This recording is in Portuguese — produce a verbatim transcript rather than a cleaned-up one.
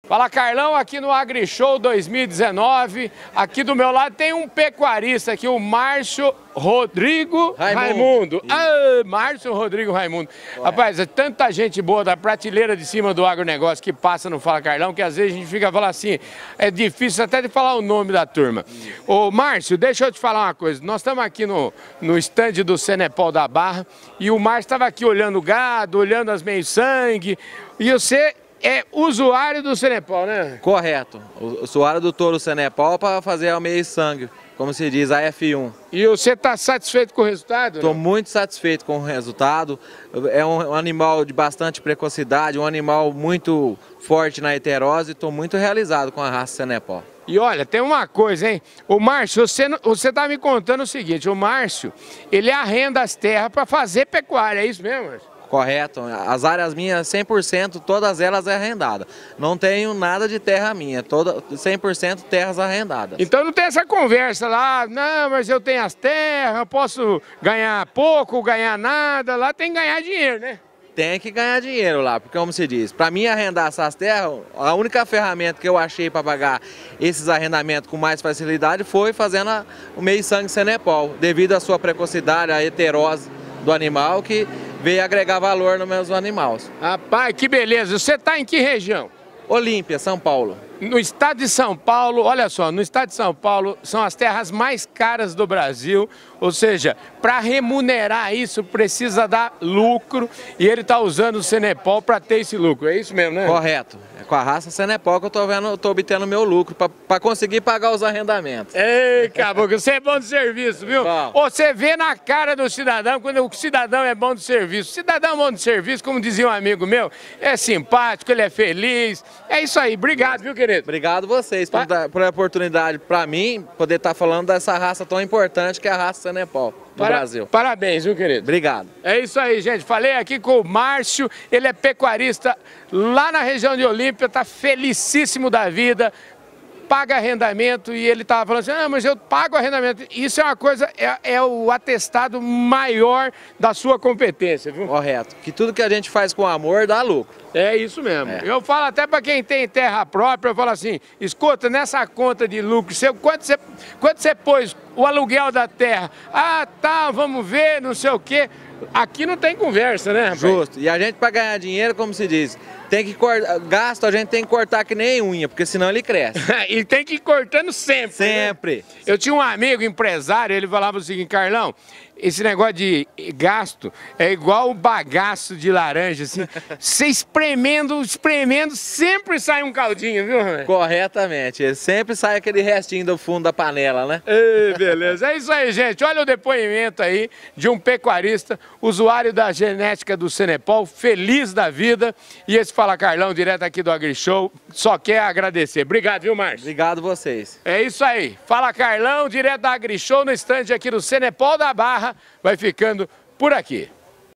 Fala, Carlão, aqui no AgriShow dois mil e dezenove, aqui do meu lado tem um pecuarista aqui, o Márcio Rodrigo Raimundo. Raimundo. Ah, Márcio Rodrigo Raimundo. Ué. Rapaz, é tanta gente boa da prateleira de cima do agronegócio que passa no Fala Carlão, que às vezes a gente fica falando assim, é difícil até de falar o nome da turma. Hum. Ô, Márcio, deixa eu te falar uma coisa, nós estamos aqui no, no estande do Senepol da Barra, e o Márcio estava aqui olhando o gado, olhando as meio-sangue, e você é usuário do Senepol, né? Correto. O usuário do touro Senepol para fazer o meio sangue, como se diz, a F um. E você está satisfeito com o resultado? Estou muito satisfeito com o resultado. É um animal de bastante precocidade, um animal muito forte na heterose. Estou muito realizado com a raça Senepol. E olha, tem uma coisa, hein? O Márcio, você, você tá me contando o seguinte, o Márcio, ele arrenda as terras para fazer pecuária, é isso mesmo, Márcio? Correto. As áreas minhas, cem por cento, todas elas é arrendada. Não tenho nada de terra minha, toda, cem por cento terras arrendadas. Então não tem essa conversa lá, não, mas eu tenho as terras, eu posso ganhar pouco, ganhar nada, lá tem que ganhar dinheiro, né? Tem que ganhar dinheiro lá, porque como se diz, para mim arrendar essas terras, a única ferramenta que eu achei para pagar esses arrendamentos com mais facilidade foi fazendo a, o meio sangue Senepol, devido à sua precocidade, à heterose do animal, que veio agregar valor nos meus animais. Rapaz, que beleza. Você está em que região? Olímpia, São Paulo. No estado de São Paulo, olha só, no estado de São Paulo são as terras mais caras do Brasil, ou seja, para remunerar isso precisa dar lucro e ele está usando o Senepol para ter esse lucro, é isso mesmo, né? Correto. É com a raça Senepol que eu tô vendo, tô obtendo meu lucro para conseguir pagar os arrendamentos. Ei, caboclo, você é bom de serviço, viu? Bom. Você vê na cara do cidadão quando o cidadão é bom de serviço. O cidadão bom de serviço, como dizia um amigo meu, é simpático, ele é feliz. É isso aí. Obrigado, viu, querido? Obrigado vocês por, dar, por a oportunidade para mim poder estar tá falando dessa raça tão importante que é a raça Senepol do Para, Brasil. Parabéns, viu, querido? Obrigado. É isso aí, gente. Falei aqui com o Márcio, ele é pecuarista lá na região de Olímpia, tá felicíssimo da vida, paga arrendamento e ele estava falando assim, ah, mas eu pago arrendamento. Isso é uma coisa, é, é o atestado maior da sua competência, viu? Correto. Que tudo que a gente faz com amor dá lucro. É isso mesmo. É. Eu falo até para quem tem terra própria, eu falo assim, escuta, nessa conta de lucro, você, quanto, você, quanto você pôs o aluguel da terra? Ah, tá, vamos ver, não sei o quê. Aqui não tem conversa, né, rapaz? Justo. E a gente, para ganhar dinheiro, como se diz, tem que cortar, gasto a gente tem que cortar que nem unha, porque senão ele cresce. E tem que ir cortando sempre. Sempre. Né? Eu tinha um amigo empresário, ele falava o seguinte, Carlão, esse negócio de gasto é igual o bagaço de laranja, assim, você espremendo, espremendo, sempre sai um caldinho, viu? Corretamente, sempre sai aquele restinho do fundo da panela, né? Ei, beleza, é isso aí, gente, olha o depoimento aí de um pecuarista, usuário da genética do Senepol, feliz da vida, e esse Fala Carlão, direto aqui do AgriShow, só quer agradecer. Obrigado, viu, Márcio? Obrigado vocês. É isso aí, Fala Carlão, direto da AgriShow, no estande aqui do Senepol da Barra, vai ficando por aqui.